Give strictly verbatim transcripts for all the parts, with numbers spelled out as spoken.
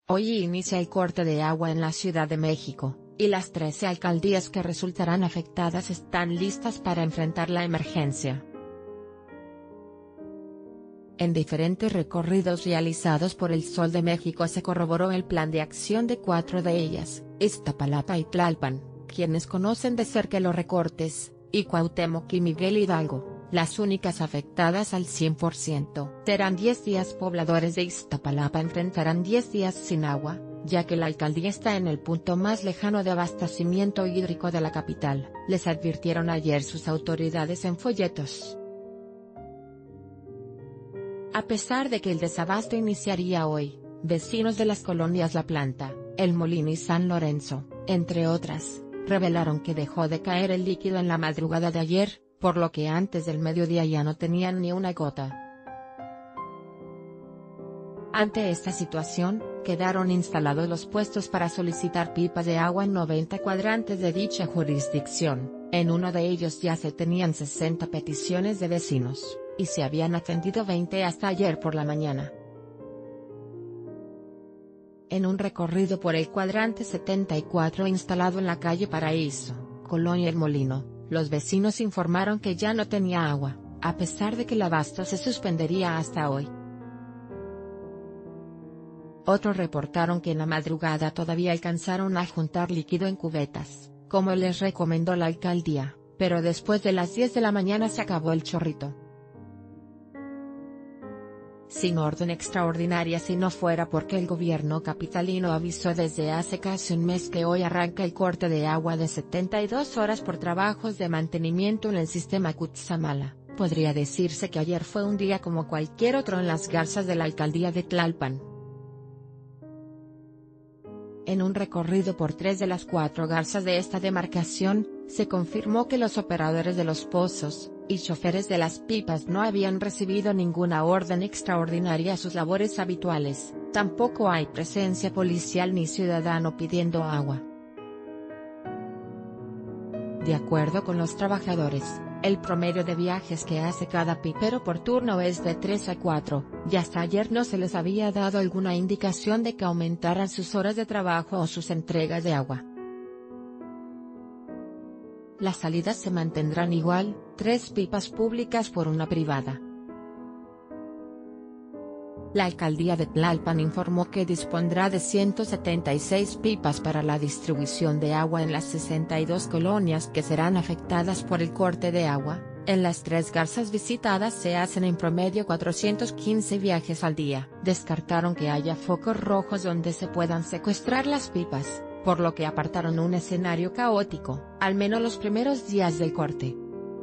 Hoy inicia el corte de agua en la Ciudad de México, y las trece alcaldías que resultarán afectadas están listas para enfrentar la emergencia. En diferentes recorridos realizados por el Sol de México se corroboró el plan de acción de cuatro de ellas, Iztapalapa y Tlalpan, quienes conocen de cerca los recortes, y Cuauhtémoc y Miguel Hidalgo, las únicas afectadas al cien por ciento. Serán diez días. Pobladores de Iztapalapa enfrentarán diez días sin agua, ya que la alcaldía está en el punto más lejano de abastecimiento hídrico de la capital, les advirtieron ayer sus autoridades en folletos. A pesar de que el desabasto iniciaría hoy, vecinos de las colonias La Planta, El Molino y San Lorenzo, entre otras, revelaron que dejó de caer el líquido en la madrugada de ayer, por lo que antes del mediodía ya no tenían ni una gota. Ante esta situación, quedaron instalados los puestos para solicitar pipas de agua en noventa cuadrantes de dicha jurisdicción. En uno de ellos ya se tenían sesenta peticiones de vecinos, y se habían atendido veinte hasta ayer por la mañana. En un recorrido por el cuadrante setenta y cuatro instalado en la calle Paraíso, Colonia El Molino, los vecinos informaron que ya no tenía agua, a pesar de que el abasto se suspendería hasta hoy. Otros reportaron que en la madrugada todavía alcanzaron a juntar líquido en cubetas, como les recomendó la alcaldía, pero después de las diez de la mañana se acabó el chorrito. Sin orden extraordinaria si no fuera porque el gobierno capitalino avisó desde hace casi un mes que hoy arranca el corte de agua de setenta y dos horas por trabajos de mantenimiento en el sistema Cutzamala, podría decirse que ayer fue un día como cualquier otro en las garzas de la alcaldía de Tlalpan. En un recorrido por tres de las cuatro garzas de esta demarcación, se confirmó que los operadores de los pozos, y choferes de las pipas no habían recibido ninguna orden extraordinaria a sus labores habituales, tampoco hay presencia policial ni ciudadano pidiendo agua. De acuerdo con los trabajadores, el promedio de viajes que hace cada pipero por turno es de tres a cuatro, y hasta ayer no se les había dado alguna indicación de que aumentaran sus horas de trabajo o sus entregas de agua. Las salidas se mantendrán igual, tres pipas públicas por una privada. La alcaldía de Tlalpan informó que dispondrá de ciento setenta y seis pipas para la distribución de agua en las sesenta y dos colonias que serán afectadas por el corte de agua. En las tres garzas visitadas se hacen en promedio cuatrocientos quince viajes al día. Descartaron que haya focos rojos donde se puedan secuestrar las pipas, por lo que apartaron un escenario caótico, al menos los primeros días del corte.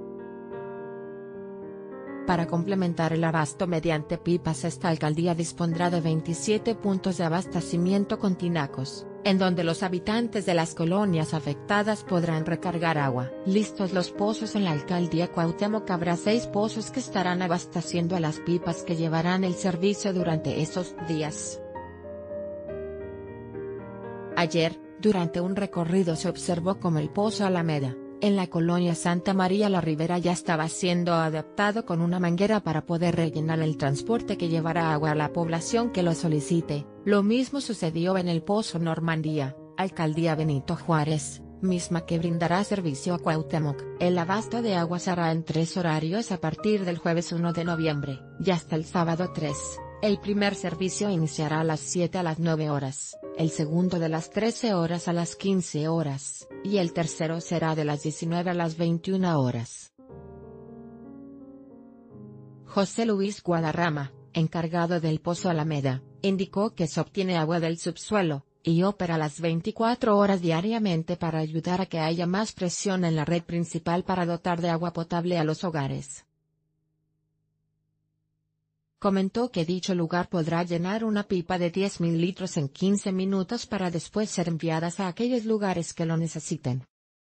Para complementar el abasto mediante pipas, esta alcaldía dispondrá de veintisiete puntos de abastecimiento con tinacos, en donde los habitantes de las colonias afectadas podrán recargar agua. Listos los pozos en la alcaldía Cuauhtémoc, habrá seis pozos que estarán abasteciendo a las pipas que llevarán el servicio durante esos días. Ayer, durante un recorrido se observó como el Pozo Alameda, en la colonia Santa María la Ribera, ya estaba siendo adaptado con una manguera para poder rellenar el transporte que llevará agua a la población que lo solicite. Lo mismo sucedió en el Pozo Normandía, alcaldía Benito Juárez, misma que brindará servicio a Cuauhtémoc. El abasto de agua se hará en tres horarios a partir del jueves uno de noviembre, y hasta el sábado tres. El primer servicio iniciará a las siete a las nueve horas, el segundo de las trece horas a las quince horas, y el tercero será de las diecinueve a las veintiuna horas. José Luis Guadarrama, encargado del Pozo Alameda, indicó que se obtiene agua del subsuelo, y opera las veinticuatro horas diariamente para ayudar a que haya más presión en la red principal para dotar de agua potable a los hogares. Comentó que dicho lugar podrá llenar una pipa de diez mil litros en quince minutos para después ser enviadas a aquellos lugares que lo necesiten.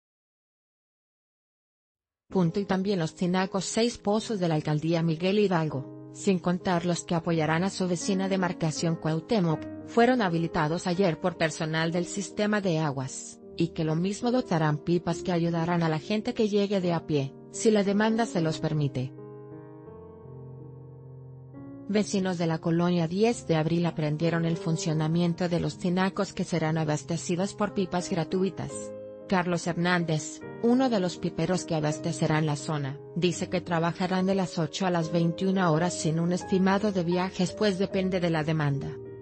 Punto. Y también los tinacos, seis pozos de la alcaldía Miguel Hidalgo, sin contar los que apoyarán a su vecina demarcación Cuauhtémoc, fueron habilitados ayer por personal del sistema de aguas, y que lo mismo dotarán pipas que ayudarán a la gente que llegue de a pie, si la demanda se los permite. Vecinos de la colonia diez de abril aprendieron el funcionamiento de los tinacos que serán abastecidos por pipas gratuitas. Carlos Hernández, uno de los piperos que abastecerán la zona, dice que trabajarán de las ocho a las veintiuna horas sin un estimado de viajes pues depende de la demanda.